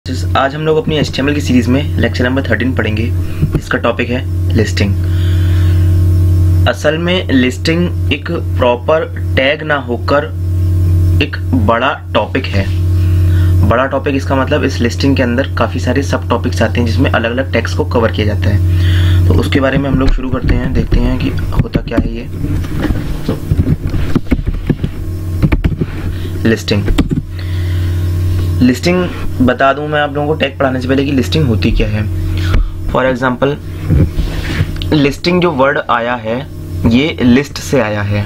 आज हम लोग अपनी HTML की सीरीज में लेक्चर नंबर 13 पढ़ेंगे। इसका टॉपिक है लिस्टिंग। असल में लिस्टिंग एक प्रॉपर टैग ना होकर एक बड़ा टॉपिक है। बड़ा टॉपिक इसका मतलब इस लिस्टिंग के अंदर काफ़ी सारे सब टॉपिक्स आते हैं जिसमें अलग अलग टैग्स को कवर किया जाता है। तो उसके बारे में हम लोग शुरू करते हैं, देखते हैं कि होता क्या है ये लिस्टिंग। लिस्टिंग बता दूं मैं आप लोगों को टैग पढ़ाने से पहले कि लिस्टिंग होती क्या है। फॉर एग्जांपल लिस्टिंग जो वर्ड आया है ये लिस्ट से आया है।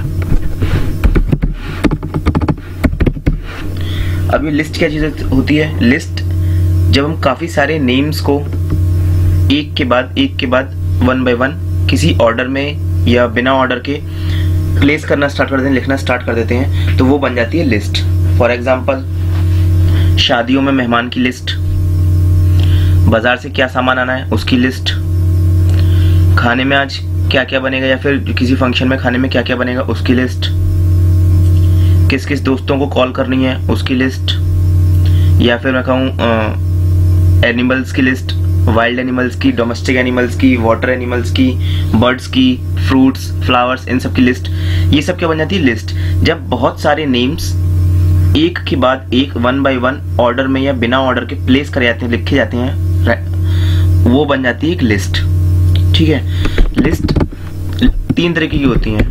अभी लिस्ट क्या चीज होती है? लिस्ट जब हम काफी सारे नेम्स को एक के बाद वन बाय वन किसी ऑर्डर में या बिना ऑर्डर के प्लेस करना स्टार्ट कर देते हैं, लिखना स्टार्ट कर देते हैं, तो वो बन जाती है लिस्ट। फॉर एग्जांपल शादियों में मेहमान की लिस्ट, बाजार से क्या सामान आना है उसकी लिस्ट, खाने में आज क्या क्या बनेगा या फिर किसी फंक्शन में खाने में क्या क्या बनेगा उसकी लिस्ट, किस किस दोस्तों को कॉल करनी है उसकी लिस्ट, या फिर मैं कहूँ एनिमल्स की लिस्ट, वाइल्ड एनिमल्स की, डोमेस्टिक एनिमल्स की, वाटर एनिमल्स की, बर्ड्स की, फ्रूट्स, फ्लावर्स, इन सब की लिस्ट। ये सब क्या बन जाती है? लिस्ट। जब बहुत सारे नेम्स एक के बाद एक वन बाय वन ऑर्डर में या बिना ऑर्डर के प्लेस करे जाते हैं, लिखे जाते हैं, वो बन जाती है एक लिस्ट। ठीक है। लिस्ट तीन तरीके की होती हैं।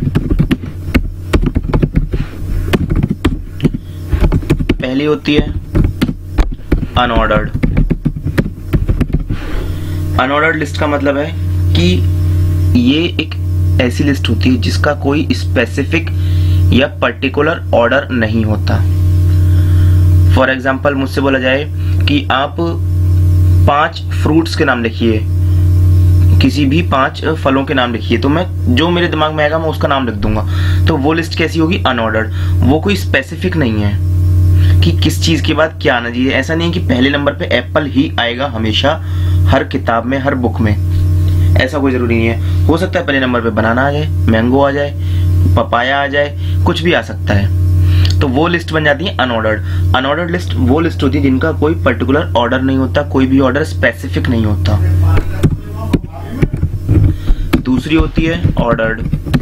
पहली होती है अनऑर्डर्ड। अनऑर्डर्ड लिस्ट का मतलब है कि ये एक ऐसी लिस्ट होती है जिसका कोई स्पेसिफिक या पर्टिकुलर ऑर्डर नहीं होता। फॉर एग्जाम्पल मुझसे बोला जाए कि आप 5 फ्रूट्स के नाम लिखिए, किसी भी 5 फलों के नाम लिखिए, तो मैं जो मेरे दिमाग में आएगा मैं उसका नाम लिख दूंगा। तो वो लिस्ट कैसी होगी? अनऑर्डर्ड। वो कोई स्पेसिफिक नहीं है कि किस चीज के बाद क्या आना चाहिए। ऐसा नहीं है कि पहले नंबर पे एप्पल ही आएगा हमेशा, हर किताब में, हर बुक में, ऐसा कोई जरूरी नहीं है। हो सकता है पहले नंबर पे बनाना आ जाए, मैंगो आ जाए, पपाया आ जाए, कुछ भी आ सकता है। तो वो लिस्ट बन जाती है अनऑर्डर्ड। अनऑर्डर्ड लिस्ट वो लिस्ट होती है जिनका कोई पर्टिकुलर ऑर्डर नहीं होता, कोई भी ऑर्डर स्पेसिफिक नहीं होता। दूसरी होती है ऑर्डर्ड।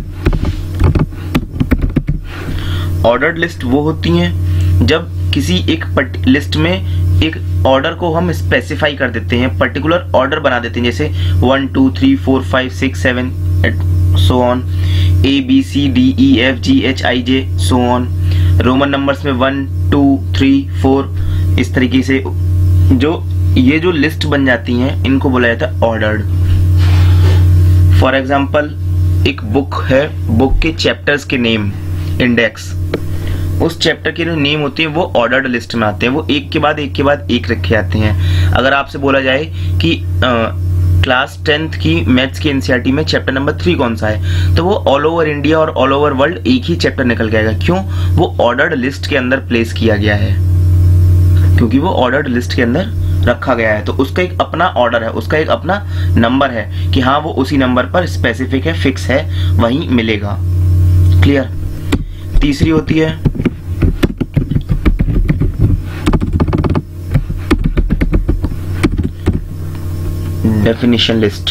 ऑर्डर्ड लिस्ट वो होती हैं जब किसी एक लिस्ट में एक ऑर्डर को हम स्पेसिफाई कर देते हैं, पर्टिकुलर ऑर्डर बना देते हैं, जैसे 1 2 3 4 5 6 7 so on, A B C D E F G H I J so on. Roman numbers में 1 2 3 4 इस तरीके से जो ये जो लिस्ट बन जाती हैं इनको बोला जाता है ऑर्डर्ड। फॉर एग्जाम्पल एक बुक है, बुक के चैप्टर्स के नेम, इंडेक्स, उस चैप्टर के जो नेम होते हैं वो ऑर्डर्ड लिस्ट में आते हैं। वो एक के बाद एक रखे जाते हैं। अगर आपसे बोला जाए कि क्लास 10th की मैथ्स की एनसीईआरटी में चैप्टर नंबर 3 कौन सा है, तो वो ऑल ओवर इंडिया और ऑल ओवर वर्ल्ड एक ही चैप्टर निकल के आएगा। क्यों? वो ऑर्डर्ड लिस्ट के अंदर प्लेस किया गया है, क्योंकि वो ऑर्डर्ड लिस्ट के अंदर रखा गया है। तो उसका एक अपना ऑर्डर है, उसका एक अपना नंबर है कि हाँ वो उसी नंबर पर स्पेसिफिक है, फिक्स है, वहीं मिलेगा। क्लियर? तीसरी होती है डेफिनेशन लिस्ट।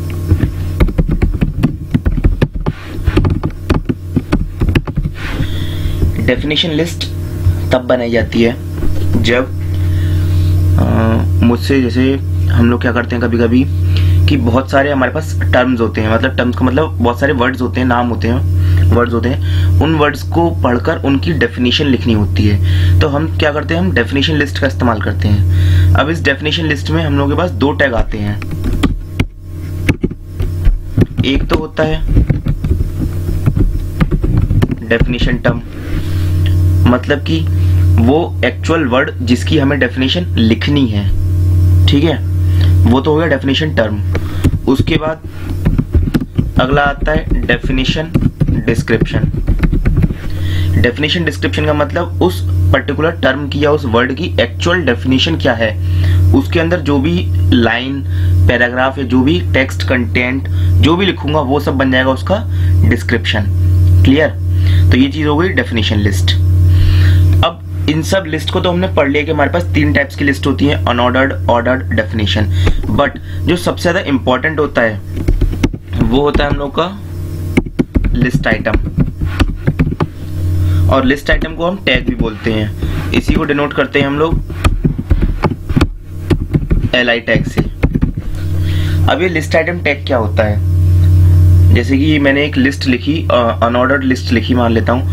डेफिनेशन लिस्ट तब बनाई जाती है जब मुझसे, जैसे हम लोग क्या करते हैं कभी कभी कि बहुत सारे हमारे पास टर्म्स होते हैं, मतलब टर्म्स का मतलब बहुत सारे वर्ड्स होते हैं, नाम होते हैं, वर्ड्स होते हैं, उन वर्ड्स को पढ़कर उनकी डेफिनेशन लिखनी होती है। तो हम क्या करते हैं? हम डेफिनेशन लिस्ट का इस्तेमाल करते हैं। अब इस डेफिनेशन लिस्ट में हम लोगों के पास 2 टैग आते हैं। एक तो होता है डेफिनेशन टर्म, मतलब कि वो एक्चुअल वर्ड जिसकी हमें डेफिनेशन लिखनी है। ठीक है, वो तो हो गया डेफिनेशन टर्म। उसके बाद अगला आता है डेफिनेशन डिस्क्रिप्शन। डेफिनेशन डिस्क्रिप्शन का मतलब उस पर्टिकुलर टर्म की या उस वर्ड की एक्चुअल डेफिनेशन क्या है, उसके अंदर जो भी लाइन, पैराग्राफ या जो भी टेक्स्ट कंटेंट जो भी लिखूंगा वो सब बन जाएगा उसका डिस्क्रिप्शन। क्लियर? तो ये चीज हो गई डेफिनेशन लिस्ट। अब इन सब लिस्ट को तो हमने पढ़ लिया कि हमारे पास 3 टाइप्स की लिस्ट होती है, अनऑर्डर्ड, ऑर्डर्ड, डेफिनेशन। बट जो सबसे ज्यादा इंपॉर्टेंट होता है वो होता है हम लोग का लिस्ट आइटम, और लिस्ट आइटम को हम टैग भी बोलते हैं। इसी को डिनोट करते हैं हम लोग LI टैग से। अब ये लिस्ट आइटम टैग क्या होता है? जैसे कि मैंने एक लिस्ट लिखी, अनऑर्डर्ड लिस्ट लिखी मान लेता हूं,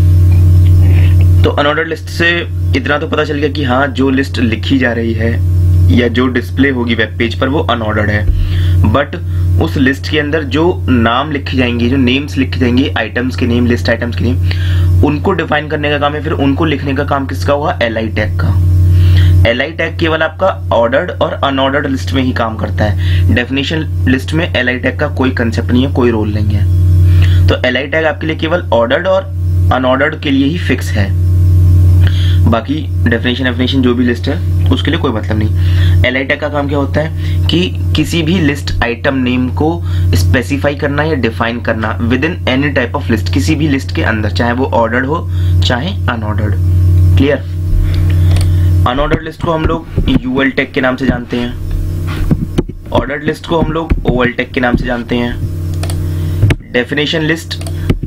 तो अनऑर्डर्ड लिस्ट से इतना तो पता चल गया कि हाँ जो लिस्ट लिखी जा रही है या जो डिस्प्ले होगी वेब पेज पर वो अनऑर्डर्ड है। बट उस लिस्ट के अंदर जो नाम लिखे जाएंगे, जो नेम्स लिखे जाएंगे, आइटम्स के नेम, लिस्ट आइटम्स के नेम, उनको डिफाइन करने का काम है, फिर उनको लिखने का काम किसका होगा? LI टैग का। LI टैग केवल आपका ऑर्डर्ड और अनऑर्डर्ड लिस्ट में ही काम करता है। डेफिनेशन लिस्ट में LI टैग का कोई कंसेप्ट नहीं है, कोई रोल नहीं है। तो LI टैग आपके लिए केवल ऑर्डर्ड और अनऑर्डर्ड के लिए ही फिक्स है, बाकी डेफिनेशन जो भी लिस्ट है उसके लिए कोई मतलब नहीं। LI टैग का काम क्या होता है कि किसी भी लिस्ट आइटम नेम को स्पेसिफाई करना या डिफाइन करना with in any type of list, किसी भी लिस्ट के अंदर, चाहे वो ऑर्डर्ड हो चाहे अनऑर्डर्ड। क्लियर? अनऑर्डर्ड लिस्ट को हम लोग UL टैग के नाम से जानते हैं, ऑर्डर्ड लिस्ट को हम लोग OL टैग के नाम से जानते हैं, डेफिनेशन लिस्ट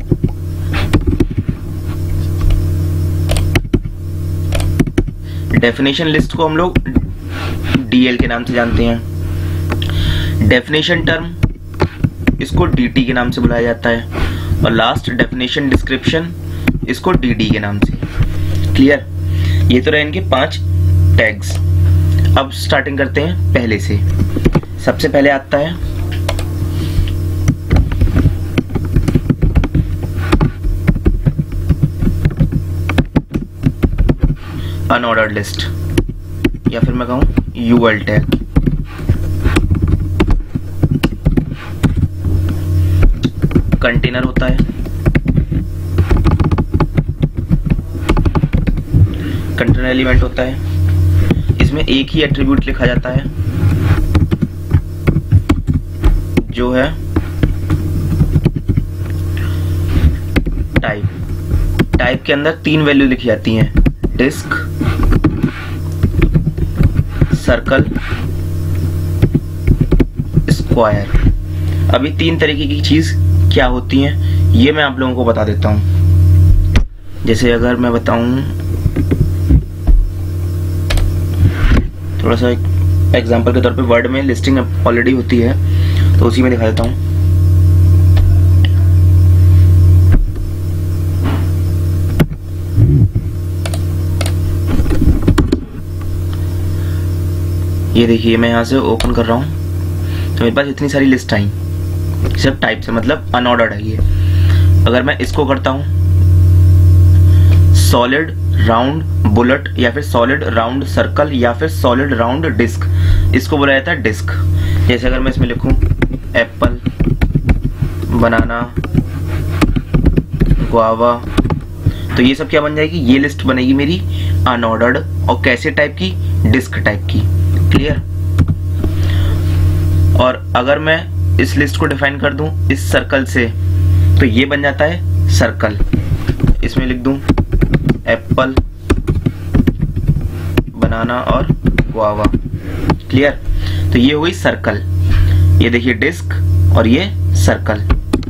को हम लोग DL के नाम से जानते हैं, डेफिनेशन टर्म इसको DT के नाम से बुलाया जाता है, और लास्ट डेफिनेशन डिस्क्रिप्शन इसको DD के नाम से। क्लियर? ये तो रहे इनके 5 टैग्स। अब स्टार्टिंग करते हैं पहले से। सबसे पहले आता है अनऑर्डर्ड लिस्ट, या फिर मैं कहूं UL टैग। कंटेनर होता है, कंटेनर एलिमेंट होता है, इसमें एक ही एट्रीब्यूट लिखा जाता है जो है टाइप। टाइप के अंदर 3 वैल्यू लिखी जाती हैं, डिस्क, सर्कल, स्क्वायर। अभी 3 तरीके की चीज क्या होती हैं ये मैं आप लोगों को बता देता हूं। जैसे अगर मैं बताऊं थोड़ा सा एग्जांपल के तौर पे, वर्ड में लिस्टिंग ऑलरेडी होती है तो उसी में दिखा देता हूं। ये देखिए मैं यहां से ओपन कर रहा हूं तो मेरे पास इतनी सारी लिस्ट आई, सिर्फ टाइप से, मतलब अनऑर्डर्ड है ये। अगर मैं इसको करता हूं सॉलिड राउंड बुलेट, या फिर सॉलिड राउंड सर्कल, या फिर सॉलिड राउंड डिस्क, इसको बोला जाता है डिस्क। जैसे अगर मैं इसमें लिखूं एप्पल, बनाना, गुआवा, तो ये सब क्या बन जाएगी? ये लिस्ट बनेगी मेरी अनऑर्डर्ड, और कैसे टाइप की? डिस्क टाइप की। क्लियर? और अगर मैं इस लिस्ट को डिफाइन कर दूं इस सर्कल से, तो ये बन जाता है सर्कल। इसमें लिख दूं एप्पल, बनाना और गुआवा। क्लियर? तो ये हो गई सर्कल। ये देखिए डिस्क और ये सर्कल।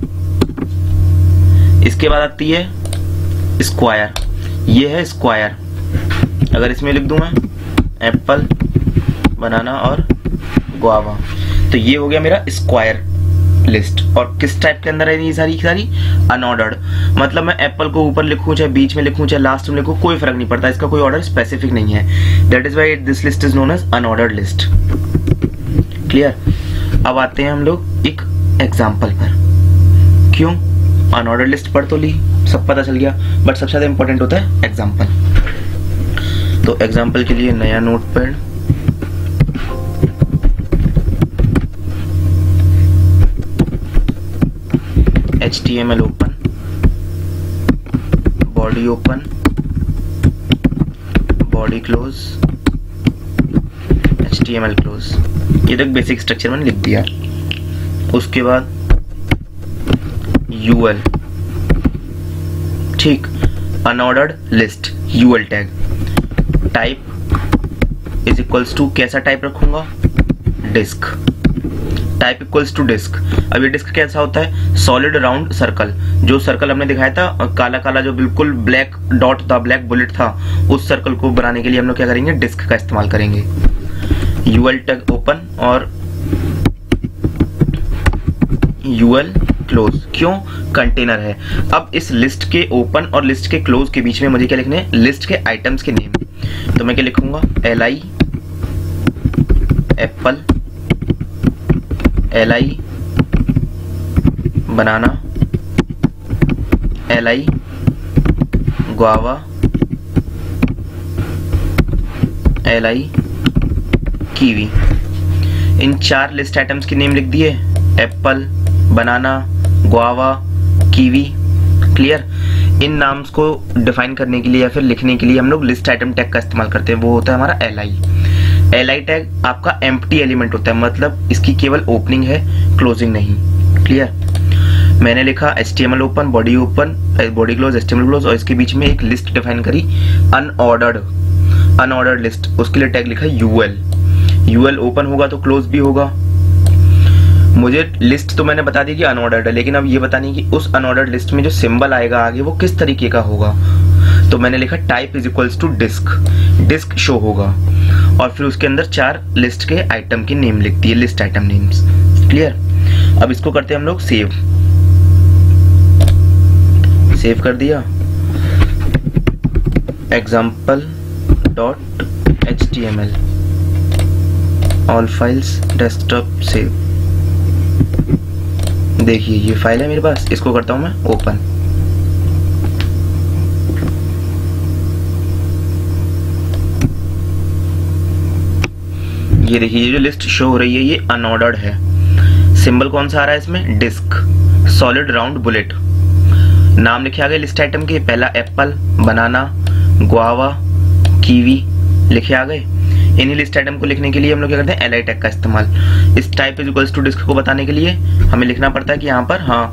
इसके बाद आती है स्क्वायर, ये है स्क्वायर। अगर इसमें लिख दूं मैं एप्पल, बनाना और गुआवा, तो ये हो गया मेरा स्क्वायर लिस्ट। और किस टाइप के अंदर है ये सारी अनऑर्डर्ड। मतलब मैं एप्पल को ऊपर लिखूं, चाहे बीच में लिखूं, चाहे लास्ट में लिखूं, कोई फर्क नहीं पड़ता, इसका कोई ऑर्डर स्पेसिफिक नहीं है। That is why this list is known as unordered list. Clear? अब आते हैं हम लोग एक एग्जाम्पल पर। क्यों? अनऑर्डर्ड लिस्ट पढ़ तो ली, सब पता चल गया, बट सबसे ज्यादा इंपॉर्टेंट होता है एग्जाम्पल। तो एग्जाम्पल के लिए नया notepad, HTML open, body open, body close, HTML close. ये तक बेसिक स्ट्रक्चर मैंने लिख दिया। उसके बाद UL, ठीक, unordered list, UL tag. Type is equals to, कैसा टाइप रखूंगा, disc. Type equals to disc. अब ये डिस्क कैसा होता है, सॉलिड राउंड सर्कल। जो सर्कल हमने दिखाया था काला काला, जो बिल्कुल ब्लैक डॉट था, ब्लैक बुलेट था, उस सर्कल को बनाने के लिए हम लोग क्या करेंगे, डिस्क का इस्तेमाल करेंगे। यूएल टैग ओपन और यूएल क्लोज। क्यों, कंटेनर है। अब इस लिस्ट के ओपन और लिस्ट के क्लोज के बीच में मुझे क्या लिखने हैं, लिस्ट के आइटम्स के नेम। तो मैं क्या लिखूंगा, LI apple, LI banana, LI guava, LI kiwi. इन 4 लिस्ट आइटम्स के नेम लिख दिए, apple, banana, guava, kiwi. Clear. इन नाम्स को डिफाइन करने के लिए या फिर लिखने के लिए हम लोग लिस्ट आइटम टैग का इस्तेमाल करते हैं, वो होता है हमारा LI। LI टैग आपका एम्प्टी एलिमेंट होता है, मतलब इसकी केवल ओपनिंग है, क्लोजिंग नहीं। क्लियर। मैंने लिखा HTML open, body open, body close, HTML close, और इसके बीच में एक लिस्ट डिफाइन करी, अनऑर्डर्ड लिस्ट। उसके लिए टैग लिखा UL। UL ओपन होगा तो क्लोज भी होगा। मुझे लिस्ट तो मैंने बता दी कि अनऑर्डर्ड है, लेकिन अब ये बतानी कि उस अनऑर्डर्ड लिस्ट में जो सिंबल आएगा आगे वो किस तरीके का होगा। तो मैंने लिखा type is equals to disc, disc show होगा, और फिर उसके अंदर 4 लिस्ट के आइटम के नेम लिख दिए, लिस्ट आइटम नेम्स। क्लियर। अब इसको करते हैं हम लोग सेव। सेव कर दिया, example.html, all files, desktop, save. देखिए ये फाइल है मेरे पास, इसको करता हूं मैं ओपन। ये देखिए ये जो लिस्ट शो हो रही है ये अनऑर्डर्ड है। सिंबल कौन सा आ रहा है इसमें, डिस्क, सॉलिड राउंड बुलेट। नाम लिखे आ गए लिस्ट आइटम के, पहला एप्पल, बनाना, गुआवा, कीवी लिखे आ गए। इन्हीं लिस्ट आइटम को लिखने के लिए हम लोग क्या करते हैं, LI टैग का इस्तेमाल। इस type is equals to disc को बताने के लिए हमें लिखना पड़ता है कि यहाँ पर हाँ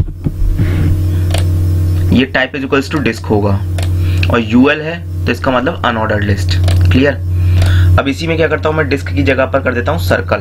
ये type is equals to disc होगा, और UL है तो इसका मतलब अनऑर्डर्ड लिस्ट। क्लियर। अब इसी में क्या करता हूं मैं, डिस्क की जगह पर कर देता हूं सर्कल।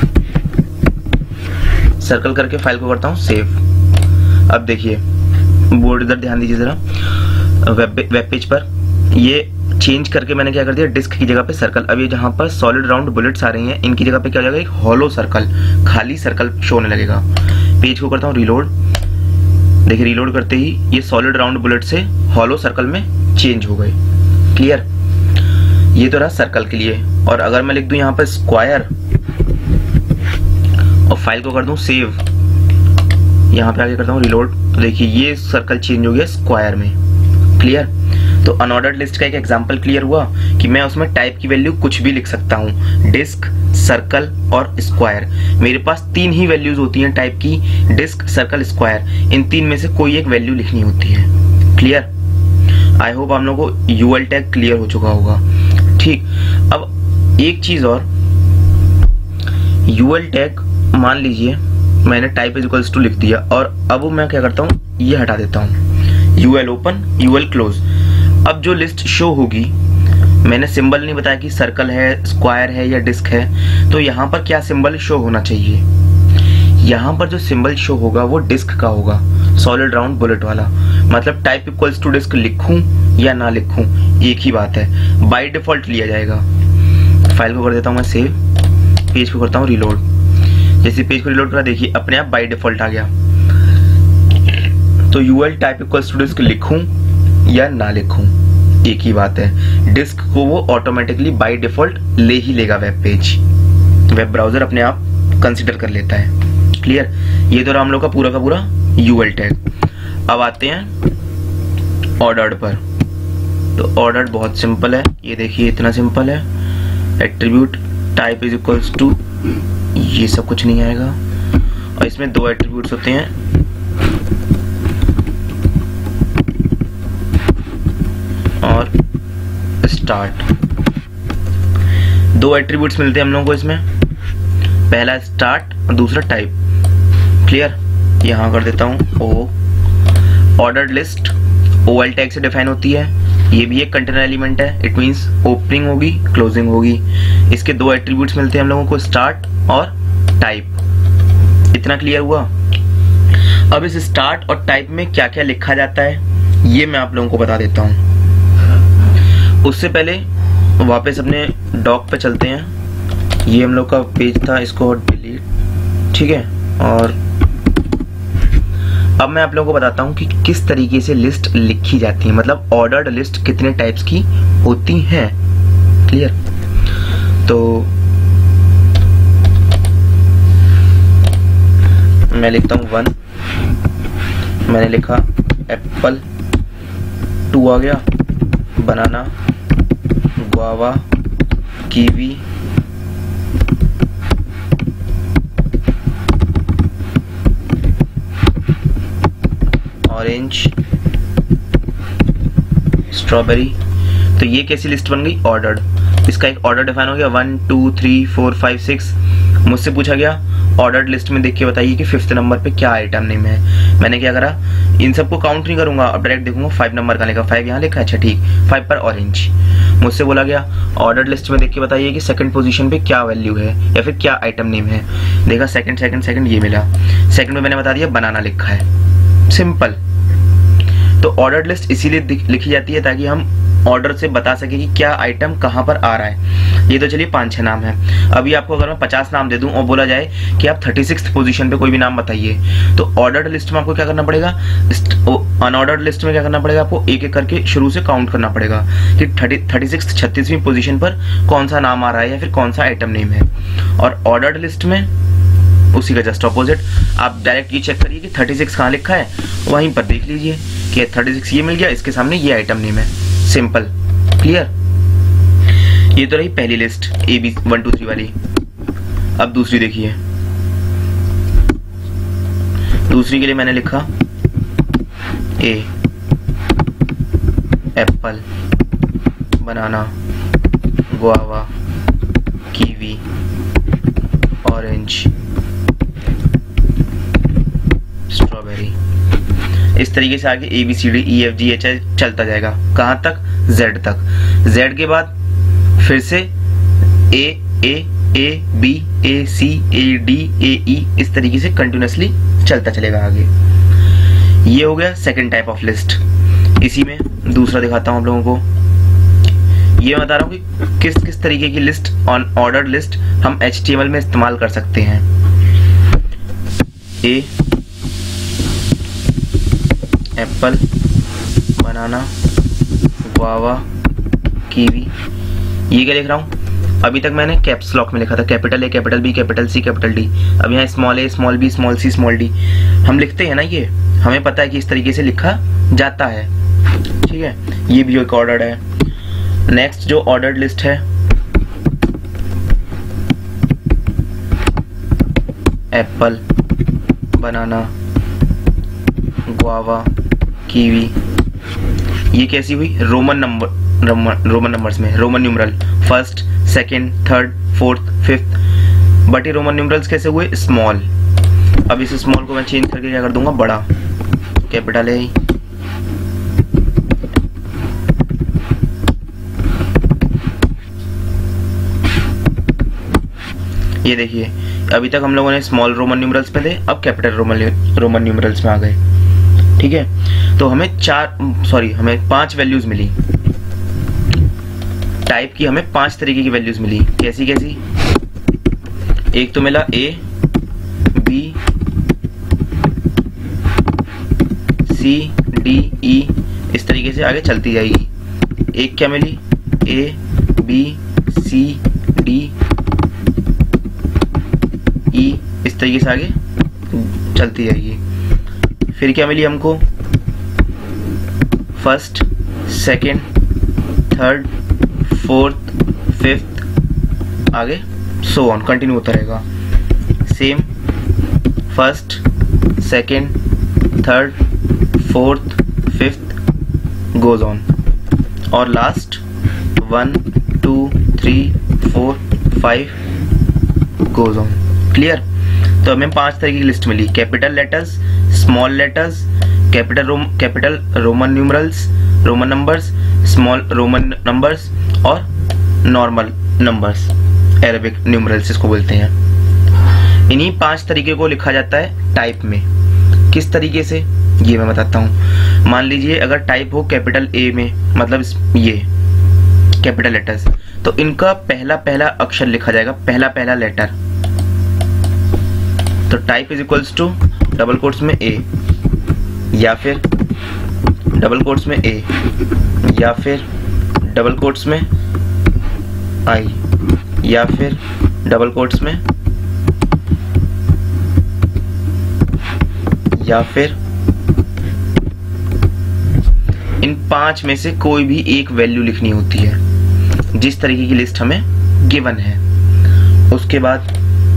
सर्कल करके फाइल को करता हूं सेव। अब देखिए बोर्ड इधर ध्यान दीजिए जरा, वेब पेज पर ये चेंज करके मैंने क्या कर दिया, डिस्क की जगह पे सर्कल। अब ये जहां पर सॉलिड राउंड बुलेट्स आ रही हैं, इनकी जगह पे क्या हो जाएगा, एक हॉलो सर्कल, खाली सर्कल शो होने लगेगा। पेज को करता हूं रीलोड। देखिए रीलोड करते ही ये सॉलिड राउंड बुलेट से हॉलो सर्कल में चेंज हो गए। क्लियर। ये तो रहा सर्कल के लिए। और अगर मैं लिख दूं यहाँ पर स्क्वायर और फाइल को कर दूं सेव, यहाँ पे आगे करता हूँ रीलोड, तो देखिए ये सर्कल चेंज हो गया स्क्वायर में। क्लियर। तो अनऑर्डर्ड लिस्ट का एक एग्जांपल क्लियर हुआ कि मैं उसमें टाइप की वैल्यू कुछ भी लिख सकता हूँ, डिस्क, सर्कल और स्क्वायर। मेरे पास 3 ही वैल्यूज होती हैं टाइप की, डिस्क, सर्कल, स्क्वायर। इन 3 में से कोई एक वैल्यू लिखनी होती है। क्लियर। आई होप आप लोगों को यूएल टैग क्लियर हो चुका होगा। ठीक। अब एक चीज और, यूएल टैग मान लीजिए मैंने टाइप इज इक्वल्स टू लिख दिया, और अब मैं क्या करता हूँ, ये हटा देता हूँ, यूएल ओपन, यूएल क्लोज। अब जो लिस्ट शो होगी, मैंने सिंबल नहीं बताया कि सर्कल है, स्क्वायर है या डिस्क है, तो यहाँ पर क्या सिंबल शो होना चाहिए, यहाँ पर जो सिंबल शो होगा वो डिस्क का होगा, सॉलिड राउंड बुलेट वाला। मतलब टाइप इक्वल्स टू डिस्क लिखूं या ना लिखूं एक ही बात है, बाय डिफॉल्ट लिया जाएगा। फाइल को कर देता हूं मैं सेव, पेज को करता हूं रीलोड। जैसे पेज को रीलोड करा देखिए अपने आप बाय डिफॉल्ट आ गया। तो UL type equals to disc लिखूं या ना लिखूं एक ही बात है, डिस्क को वो ऑटोमेटिकली बाय डिफॉल्ट ले ही लेगा। वेब पेज, वेब ब्राउजर अपने आप कंसिडर कर लेता है। क्लियर। ये तो रहा हम लोग का पूरा यूएल टैग। अब आते हैं ऑर्डर्ड पर। तो ऑर्डर्ड बहुत सिंपल है, ये देखिए इतना सिंपल है। Attribute type is equals to, ये सब कुछ नहीं आएगा, और इसमें 2 एट्रीब्यूट्स होते हैं, और स्टार्ट। 2 एट्रीब्यूट्स मिलते हैं हम लोगों को इसमें, पहला स्टार्ट और दूसरा टाइप। क्लियर। यहां कर देता हूं ओ। ऑर्डर्ड लिस्ट ओएल टैग से डिफाइन होती है, ये भी एक कंटेनर एलिमेंट है, इट मीन्स ओपनिंग होगी क्लोजिंग होगी। इसके दो एट्रीब्यूट्स मिलते हैं हम लोगों को, स्टार्ट और टाइप। इतना क्लियर हुआ। अब इस स्टार्ट और टाइप में क्या क्या लिखा जाता है ये मैं आप लोगों को बता देता हूँ। उससे पहले वापस अपने डॉक पे चलते हैं। ये हम लोग का पेज था, इसको डिलीट, ठीक है। और अब मैं आप लोगों को बताता हूँ कि किस तरीके से लिस्ट लिखी जाती है, मतलब ऑर्डर्ड लिस्ट कितने टाइप्स की होती हैं। क्लियर? तो मैं लिखता हूँ 1, मैंने लिखा एप्पल, 2 आ गया banana, guava, kiwi, orange, strawberry. तो ये कैसी लिस्ट बन गई? ऑर्डर्ड। इसका एक ऑर्डर डिफाइन हो गया, 1 2 3 4 5 6। मुझसे पूछा गया ऑर्डर्ड लिस्ट में देख के बताइए कि 5th नंबर पे क्या आइटम नेम है। मैंने क्या करा, इन सबको काउंट नहीं करूंगा, अब डायरेक्ट देखूंगा 5 नंबर का लिखा, 5 यहाँ लिखा, अच्छा ठीक, 5 पर ऑरेंज। मुझसे बोला गया ऑर्डर्ड लिस्ट में देख के बताइए कि 2nd पोजीशन पे क्या वैल्यू है या फिर क्या आइटम नेम है। देखा सेकंड ये मिला। सेकंड में मैंने बता दिया बनाना लिखा है, सिंपल। तो ऑर्डर्ड लिस्ट इसीलिए लिखी जाती है ताकि हम ऑर्डर से बता सके कि क्या आइटम कहाँ पर आ रहा है। ये तो चलिए 5-6 नाम है। अभी आपको अगर मैं 50 नाम दे दूं और बोला जाए कि आप 36th पोजीशन पे कोई भी नाम बताइए, तो ऑर्डर्ड लिस्ट में आपको क्या करना पड़ेगा, अनऑर्डर्ड लिस्ट में क्या करना पड़ेगा, आपको एक एक करके शुरू से काउंट करना पड़ेगा कि 36वीं पोजीशन पर कौन सा नाम आ रहा है या फिर कौन सा आइटम नेम है। और ऑर्डर्ड लिस्ट में उसी का जस्ट ऑपोजिट, आप डायरेक्ट ये चेक करिए कि 36 कहाँ लिखा है, वहीं पर देख लीजिए कि 36 ये मिल गया, इसके सामने ये आइटम नेम है, सिंपल। क्लियर? ये तो रही पहली लिस्ट AB 1 2 3 वाली। अब दूसरी देखिए। दूसरी के लिए मैंने लिखा A, apple, banana, guava, kiwi, orange, strawberry. इस तरीके से आगे ABCDEFGH चलता जाएगा, कहाँ तक? Z तक। Z के बाद फिर से ABAC, इस तरीके से कंटिन्यूसली चलता चलेगा आगे। ये हो गया सेकंड टाइप ऑफ लिस्ट। इसी में दूसरा दिखाता हूं आप लोगों को। ये मैं बता रहा हूं कि किस किस तरीके की लिस्ट, ऑन ऑर्डर्ड लिस्ट हम HTML में इस्तेमाल कर सकते हैं। A, apple, banana, guava, kiwi. ये क्या लिख रहा हूँ? अभी तक मैंने कैप्स लॉक में लिखा था, capital A, capital B, capital C, capital D। अब यहाँ small a, small b, small c, small d हम लिखते हैं ना, ये हमें पता है कि इस तरीके से लिखा जाता है। ठीक है, ये भी एक ऑर्डर्ड है। नेक्स्ट जो ऑर्डर्ड लिस्ट है, एप्पल, बनाना, गुआवा, कीवी। ये कैसी हुई? रोमन नंबर्स में, Roman numeral, 1st, 2nd, 3rd, 4th, 5th। But ये रोमन न्यूमरल्स कैसे हुए? स्मॉल। अब इस स्मॉल को मैं चेंज करके क्या कर दूंगा? बड़ा, कैपिटल है। ये देखिए, अभी तक हम लोगों ने स्मॉल रोमन न्यूमरल्स में थे, अब कैपिटल रोमन न्यूमरल्स में आ गए। ठीक है, तो हमें हमें 5 वैल्यूज मिली। टाइप की हमें 5 तरीके की वैल्यूज मिली। कैसी कैसी? एक तो मिला A, B, C, D, E, इस तरीके से आगे चलती जाएगी। एक क्या मिली? A, B, C, D, E, इस तरीके से आगे चलती जाएगी। फिर क्या मिली हमको? 1st, 2nd, 3rd, 4th, 5th, आगे सो ऑन कंटिन्यू होता रहेगा। Same 1st, 2nd, 3rd, 4th, 5th goes on, और लास्ट 1 2 3 4 5 गोज ऑन। क्लियर? तो हमें 5 तरह की लिस्ट मिली। Capital letters, small letters, capital Roman numerals, Roman numbers, small Roman numbers और नॉर्मल नंबर्स, अरेबिक न्यूमरल्स इसको बोलते हैं। इन्हीं 5 तरीके को लिखा जाता है टाइप में। किस तरीके से, ये मैं बताता हूँ। मान लीजिए अगर टाइप हो कैपिटल ए में, मतलब ये कैपिटल लेटर्स, तो इनका पहला पहला अक्षर लिखा जाएगा, पहला पहला लेटर। तो type is equals to double quotes में ए, या फिर डबल कोट्स में ए, या फिर डबल कोट्स में आई, या फिर डबल कोट्स में, या फिर इन 5 में से कोई भी एक वैल्यू लिखनी होती है, जिस तरीके की लिस्ट हमें गिवन है। उसके बाद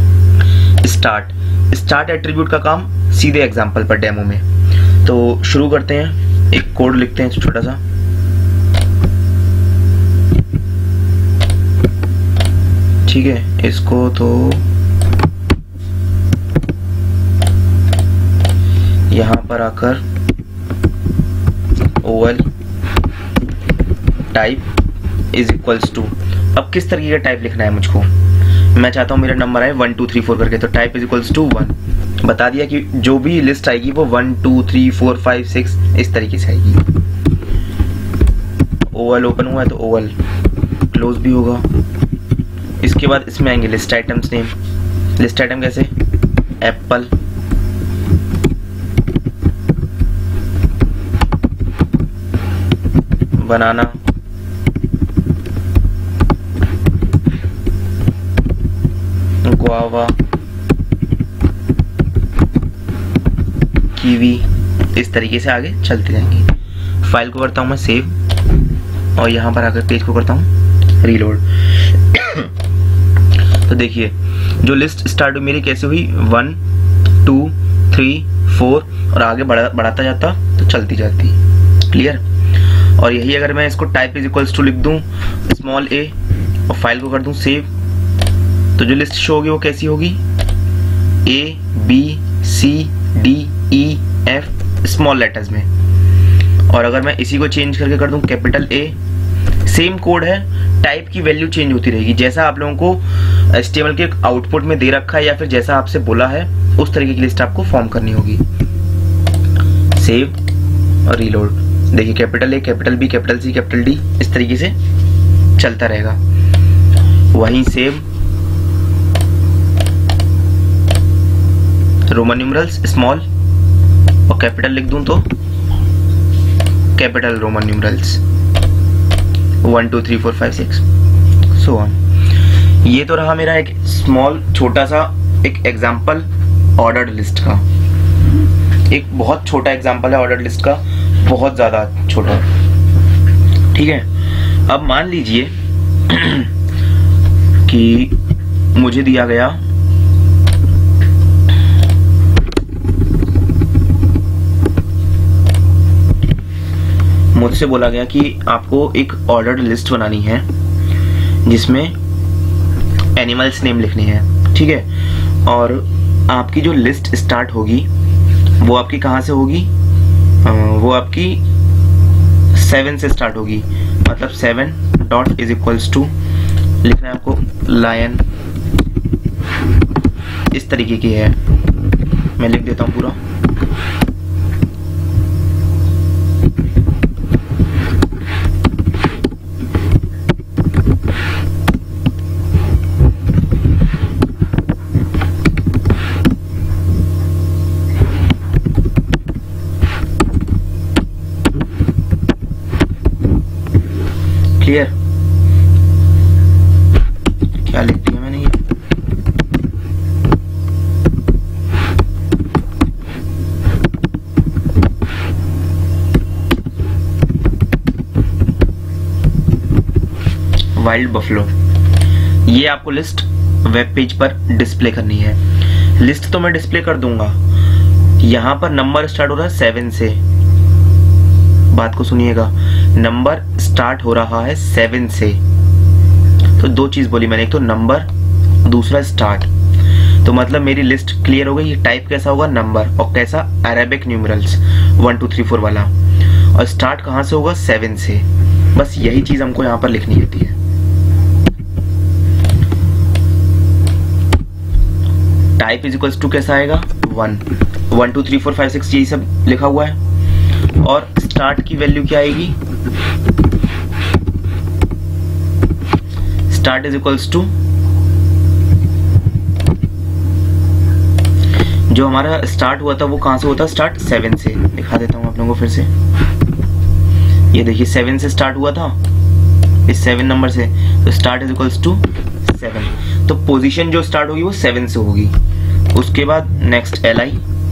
स्टार्ट एट्रीब्यूट का काम सीधे एग्जांपल पर, डेमो में। तो शुरू करते हैं, एक कोड लिखते हैं छोटा सा। ठीक है, इसको तो यहां पर आकर OL type is equals to, अब किस तरीके का टाइप लिखना है मुझको। मैं चाहता हूं मेरा नंबर आए 1 2 3 4 करके, तो टाइप इज इक्वल्स टू 1। बता दिया कि जो भी लिस्ट आएगी वो 1 2 3 4 5 6 इस तरीके से आएगी। ओवल ओपन हुआ है तो ओवल क्लोज भी होगा। इसके बाद इसमें आएंगे list items name. List item कैसे, एप्पल, बनाना, गुआवा, कीवी, इस तरीके से आगे चलते जाएंगे। फाइल को करता हूं मैं सेव और यहां पर आकर पेज को करता हूं रीलोड। तो देखिए जो लिस्ट स्टार्ट हुई मेरी कैसे हुई, 1 2 3 4 और आगे बढ़ाता जाता तो चलती जाती। क्लियर। और यही अगर मैं इसको टाइप इज इक्वल्स टू लिख दूं स्मॉल ए और फाइल को कर दूं सेव, तो जो लिस्ट शो होगी वो कैसी होगी, A B C D E F small letters में। और अगर मैं इसी को चेंज करके कर दूं कैपिटल ए, सेम कोड है, टाइप की वैल्यू चेंज होती रहेगी। जैसा आप लोगों को HTML के आउटपुट में दे रखा है या फिर जैसा आपसे बोला है उस तरीके की लिस्ट आपको फॉर्म करनी होगी। सेव और रीलोड। देखिए capital A, capital B, capital C, capital D, इस तरीके से चलता रहेगा। वहीं सेव, रोमन न्यूमरल्स स्मॉल और कैपिटल लिख दूं तो capital Roman numerals 1 2 3 4 5 6 so on. ये तो रहा मेरा एक स्मॉल छोटा सा एक एग्जांपल ऑर्डर्ड लिस्ट का। एक बहुत छोटा एग्जांपल है ऑर्डर्ड लिस्ट का, बहुत ज्यादा छोटा। ठीक है, अब मान लीजिए कि मुझे दिया गया मुझसे बोला गया कि आपको एक ऑर्डर्ड लिस्ट बनानी है जिसमें एनिमल्स नेम लिखने हैं। ठीक है, और आपकी जो लिस्ट स्टार्ट होगी वो आपकी कहाँ से होगी, वो आपकी 7 से स्टार्ट होगी। मतलब 7 डॉट इज इक्वल्स टू लिखना है आपको लायन, इस तरीके की है। मैं लिख देता हूं पूरा। क्लियर। क्या लिख दिया मैंने ये, वाइल्ड बफलो। ये आपको लिस्ट वेब पेज पर डिस्प्ले करनी है। लिस्ट तो मैं डिस्प्ले कर दूंगा। यहां पर नंबर स्टार्ट हो रहा है 7 से, बात को सुनिएगा, नंबर स्टार्ट हो रहा है 7 से। तो दो चीज बोली मैंने, एक तो नंबर, दूसरा स्टार्ट। तो मतलब मेरी लिस्ट क्लियर हो गई। ये टाइप कैसा होगा, नंबर, और कैसा, अरेबिक न्यूमरल्स 1 2 3 4 वाला। और स्टार्ट कहां से होगा, 7 से। बस यही चीज हमको यहाँ पर लिखनी होती है। टाइप इज इक्वल्स टू कैसा आएगा 1 1 2 3 4 5 6 यही सब लिखा हुआ है। और स्टार्ट की वैल्यू क्या आएगी, स्टार्ट इज इक्वल्स टू जो हमारा स्टार्ट हुआ था वो कहां से होता, स्टार्ट 7 से। दिखा देता हूं आप लोगों को फिर से, ये देखिए 7 से स्टार्ट हुआ था, इस 7 नंबर से, तो स्टार्ट इज इक्वल्स टू 7। तो पोजीशन जो स्टार्ट होगी वो 7 से होगी। उसके बाद नेक्स्ट LI,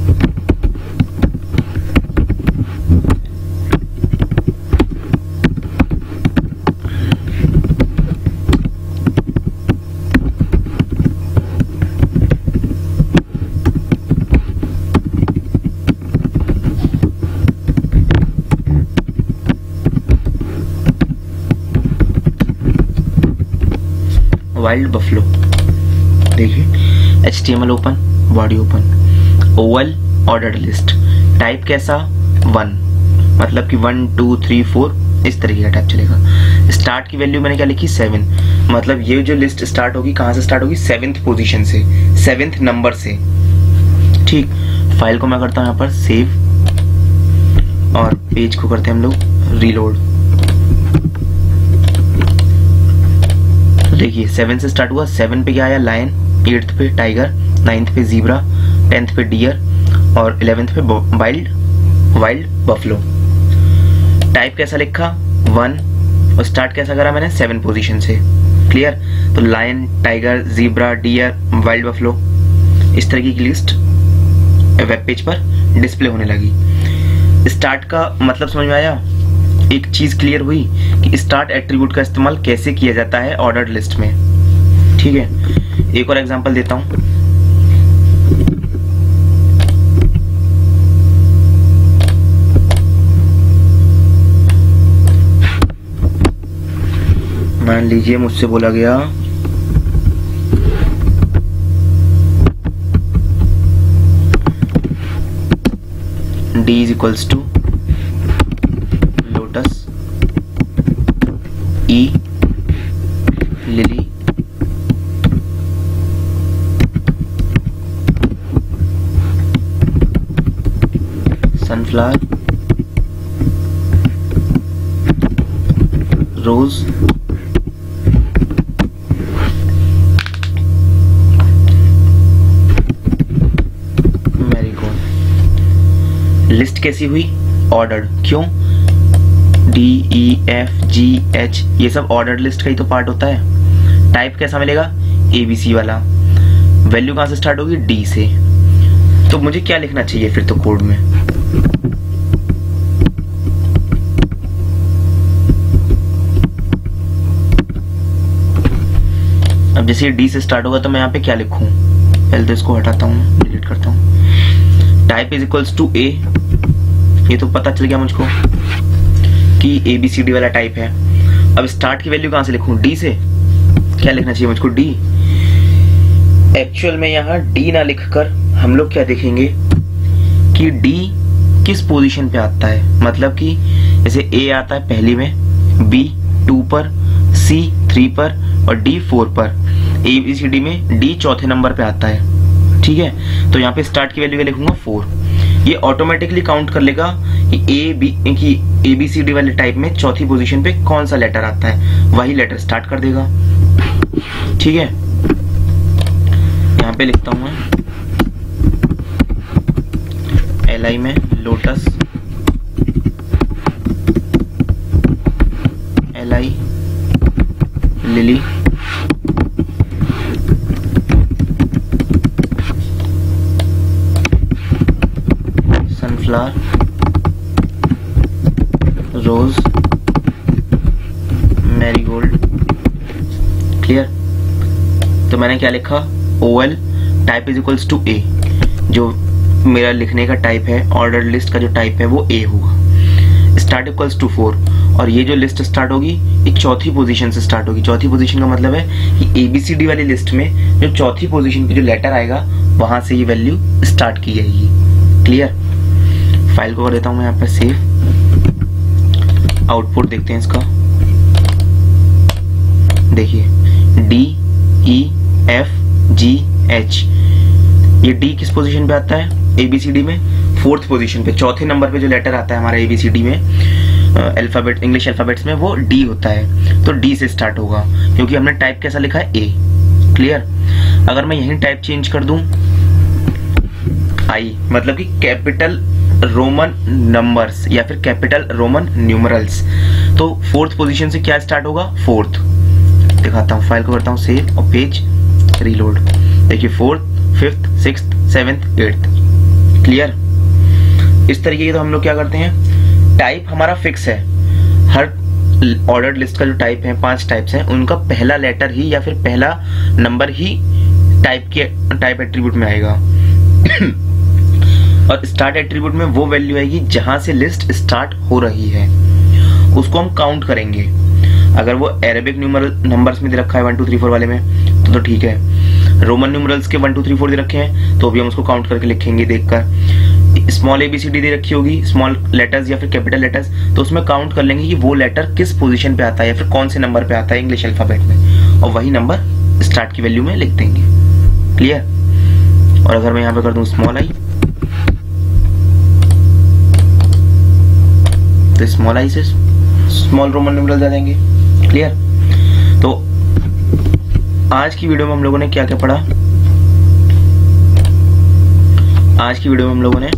वाइल्ड बफलो। देखिए HTML open, body open, OL ordered list, type कैसा 1, मतलब कि 1 2 3 4 इस तरीके का टाइप चलेगा। स्टार्ट की वैल्यू मैंने क्या लिखी 7, मतलब ये जो लिस्ट स्टार्ट होगी कहां से स्टार्ट होगी, 7th पोजीशन से, 7th नंबर से। ठीक, फाइल को मैं करता हूं यहाँ पर सेव और पेज को करते हैं हम लोग रीलोड। देखिए 7 से स्टार्ट हुआ, 7 पे क्या आया लायन, 8th पे टाइगर, 9th पे जीब्रा, 10th पे डियर और 11th पे वाइल्ड बफलो। टाइप कैसा लिखा 1 और स्टार्ट कैसा करा मैंने 7 पोजीशन से। क्लियर, तो lion, tiger, zebra, deer, wild buffalo, इस तरीके की लिस्ट वेब पेज पर डिस्प्ले होने लगी। स्टार्ट का मतलब समझ में आया, एक चीज क्लियर हुई कि स्टार्ट एट्रीब्यूट का इस्तेमाल कैसे किया जाता है ऑर्डर्ड लिस्ट में। ठीक है, एक और एग्जांपल देता हूं। मान लीजिए मुझसे बोला गया D is equals to lotus, E lily, sunflower, rose, marigold. List कैसी हुई, ऑर्डर्ड। क्यों, DEFG H ये सब ऑर्डर्ड लिस्ट का ही तो पार्ट होता है। टाइप कैसा मिलेगा, ABC वाला। वैल्यू कहां से स्टार्ट होगी, D से। तो मुझे क्या लिखना चाहिए फिर तो कोड में, अब जैसे D से स्टार्ट होगा तो मैं यहाँ पे क्या लिखूं, पहले तो इसको हटाता हूँ, डिलीट करता हूँ। Type is equals to A, ये तो पता चल गया मुझको कि ABCD वाला टाइप है। अब स्टार्ट की वैल्यू कहां से लिखूं, D से। क्या लिखना चाहिए मुझको, D। एक्चुअल में यहाँ D ना लिखकर हम लोग क्या देखेंगे कि D किस पोजीशन पे आता है, मतलब कि जैसे A आता है पहली में, B 2 पर, C 3 पर और D 4 पर। ABCD में D चौथे नंबर पे आता है। ठीक है, तो यहाँ पे स्टार्ट की वैल्यू क्या लिखूंगा 4। ये ऑटोमेटिकली काउंट कर लेगा कि ABCD वाले टाइप में चौथी पोजीशन पे कौन सा लेटर आता है, वही लेटर स्टार्ट कर देगा। ठीक है, यहाँ पे लिखता हूं मैं LI में lotus, LI lily, sunflower, rose, marigold. Clear, तो मैंने क्या लिखा, OL type is equals to A। जो मेरा लिखने का टाइप है, ऑर्डर लिस्ट का जो टाइप है वो A होगा। स्टार्ट इक्वल्स टू 4, और ये जो लिस्ट स्टार्ट होगी एक चौथी पोजीशन से स्टार्ट होगी। चौथी पोजीशन का मतलब है कि ABCD वाली लिस्ट में जो चौथी पोजीशन पे जो लेटर आएगा वहां से ये वैल्यू स्टार्ट की जाएगी। क्लियर, फाइल को कर देता हूं मैं यहाँ पर सेव, आउटपुट देखते हैं इसका। देखिए D E F G H, ये D किस पोजीशन पे आता है ABCD में? 4th पोजीशन पे, चौथे नंबर पे जो लेटर आता है हमारा ABCD में अल्फाबेट, इंग्लिश अल्फाबेट्स में, वो D होता है। तो D से स्टार्ट होगा क्योंकि हमने टाइप कैसा लिखा है A। क्लियर? अगर मैं यही टाइप चेंज कर दूं I, मतलब कि कैपिटल रोमन नंबर्स या फिर कैपिटल रोमन न्यूमरल्स, तो 4th पोजीशन से क्या स्टार्ट होगा? 4th। दिखाता हूँ, फाइल को करता हूँ सेव और पेज रीलोड। देखिए 4th, 5th, 6th, 7th, 8th। Clear? इस तरीके की तो हम लोग क्या करते हैं, टाइप हमारा फिक्स है। हर ऑर्डर्ड लिस्ट का जो टाइप है, 5 टाइप्स हैं, उनका पहला लेटर ही या फिर पहला नंबर ही टाइप एट्रीब्यूट में आएगा। और स्टार्ट एट्रीब्यूट में वो वैल्यू आएगी जहां से लिस्ट स्टार्ट हो रही है, उसको हम काउंट करेंगे। अगर वो अरेबिक न्यूमरल नंबर्स में दे रखा है 1 2 3 4 वाले में तो ठीक है। रोमन न्यूमरल्स के 1 2 3 4 दे रखे हैं तो भी हम उसको काउंट करके लिखेंगे देखकर। स्मॉल ABCD दे रखी होगी, स्मॉल लेटर्स या फिर कैपिटल लेटर्स, तो उसमें काउंट कर लेंगे कि वो लेटर किस पोजीशन पे आता है या फिर कौन से नंबर पे आता है इंग्लिश अल्फाबेट में, और वही नंबर स्टार्ट की वैल्यू में लिख देंगे। क्लियर? और अगर मैं यहाँ पे कर दूं स्मॉल I, तो स्मॉल I से स्मॉल रोमन न्यूमरल्स आ जाएंगे। क्लियर? तो आज की वीडियो में हम लोगों ने क्या क्या पढ़ा? आज की वीडियो में हम लोगों ने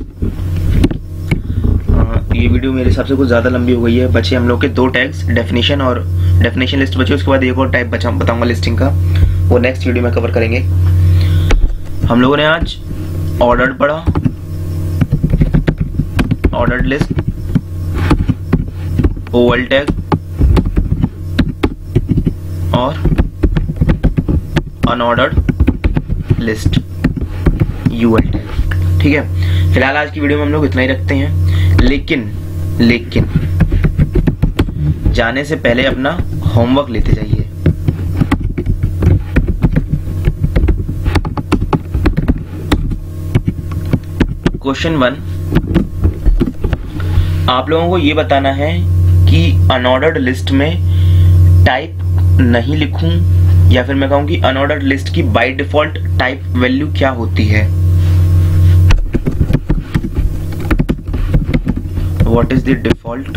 ये वीडियो मेरे हिसाब से कुछ ज्यादा लंबी हो गई है। बचे हम लोग के 2 टैग्स, डेफिनेशन और डेफिनेशन लिस्ट बचे। उसके बाद एक और टाइप बताऊंगा लिस्टिंग का, वो नेक्स्ट वीडियो में कवर करेंगे। हम लोगों ने आज ऑर्डर्ड पढ़ा, ऑर्डर्ड लिस्ट, ओवल टैग और अनऑर्डर्ड लिस्ट यूएल टैग। ठीक है, फिलहाल आज की वीडियो में हम लोग इतना ही रखते हैं। लेकिन जाने से पहले अपना होमवर्क लेते जाइए। क्वेश्चन 1, आप लोगों को ये बताना है कि अनऑर्डर्ड लिस्ट में टाइप नहीं लिखूं या फिर मैं कहूं कि अनऑर्डर्ड लिस्ट की बाय डिफॉल्ट टाइप वैल्यू क्या होती है। What is the default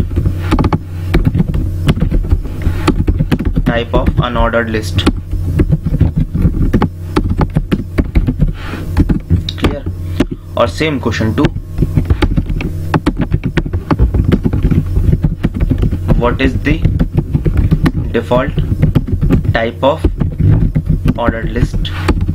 type of unordered list? Clear? और same question 2, what is the default type of ordered list?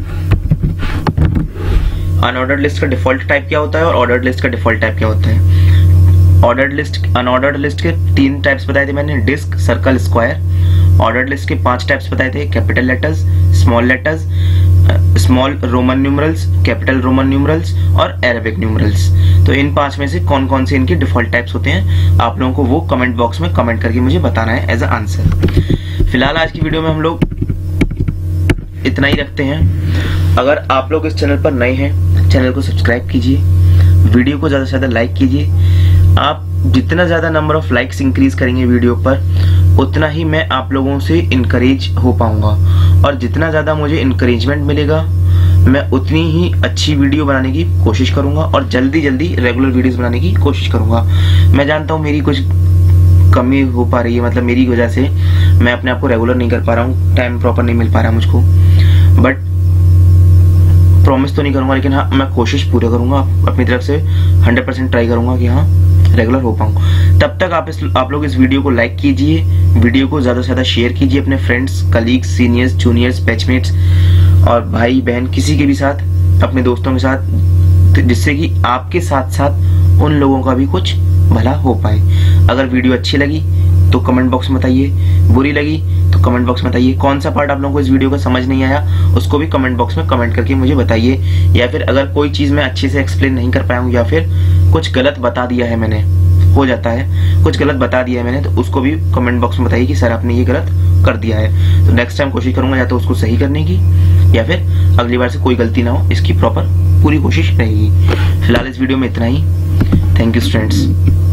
Unordered list का डिफॉल्ट टाइप क्या होता है और ऑर्डर्ड लिस्ट का डिफॉल्ट टाइप क्या होता है? ऑर्डर्ड लिस्ट, अनऑर्डर्ड लिस्ट के 3 टाइप्स बताए थे मैंने, disc, circle, square. Ordered list के 5 टाइप्स बताए थे, capital letters, small letters, small Roman numerals, capital Roman numerals और अरेबिक न्यूमरल्स। तो इन 5 में से कौन कौन से इनके डिफॉल्ट टाइप्स होते हैं, आप लोगों को वो कमेंट बॉक्स में कमेंट करके मुझे बताना है एज अ आंसर। फिलहाल आज की वीडियो में हम लोग इतना ही रखते हैं। अगर आप लोग इस चैनल पर नए हैं, चैनल को सब्सक्राइब कीजिए, वीडियो को ज़्यादा से ज़्यादा लाइक कीजिए। आप जितना ज़्यादा नंबर ऑफ लाइक्स इंक्रीज करेंगे वीडियो पर, उतना ही मैं आप लोगों से इनकरेज हो पाऊंगा, और जितना ज़्यादा मुझे इनकरेजमेंट मिलेगा मैं उतनी ही अच्छी वीडियो बनाने की कोशिश करूंगा और जल्दी जल्दी रेगुलर वीडियोस बनाने की कोशिश करूंगा। मैं जानता हूँ मेरी कुछ कमी हो पा रही है, मतलब मेरी वजह से मैं अपने आप को रेगुलर नहीं कर पा रहा हूँ, टाइम प्रॉपर नहीं मिल पा रहा मुझको, बट प्रॉमिस तो नहीं करूंगा, लेकिन हाँ मैं कोशिश पूरा करूंगा, अपनी तरफ से 100% ट्राई करूंगा कि हाँ रेगुलर हो पाऊँ। तब तक आप लोग इस वीडियो को लाइक कीजिए, वीडियो को ज़्यादा से ज़्यादा शेयर कीजिए अपने friends, colleagues, seniors, juniors, batchmates और भाई बहन किसी के भी साथ, अपने दोस्तों के साथ, जिससे कि आपके साथ साथ उन लोगों का भी कुछ भला हो पाए। अगर वीडियो अच्छी लगी तो कमेंट बॉक्स में बताइए, बुरी लगी तो कमेंट बॉक्स में बताइए। कौन सा पार्ट आप लोगों को इस वीडियो का समझ नहीं आया उसको भी कमेंट बॉक्स में कमेंट करके मुझे बताइए, या फिर अगर कोई चीज़ मैं अच्छे से एक्सप्लेन नहीं कर पाया हूँ या फिर कुछ गलत बता दिया है मैंने, हो जाता है कुछ गलत बता दिया है मैंने, तो उसको भी कमेंट बॉक्स में बताइए कि सर आपने ये गलत कर दिया है। तो नेक्स्ट टाइम कोशिश करूंगा या तो उसको सही करने की या फिर अगली बार से कोई गलती ना हो, इसकी प्रॉपर पूरी कोशिश रहेगी। फिलहाल इस वीडियो में इतना ही। Thank you students.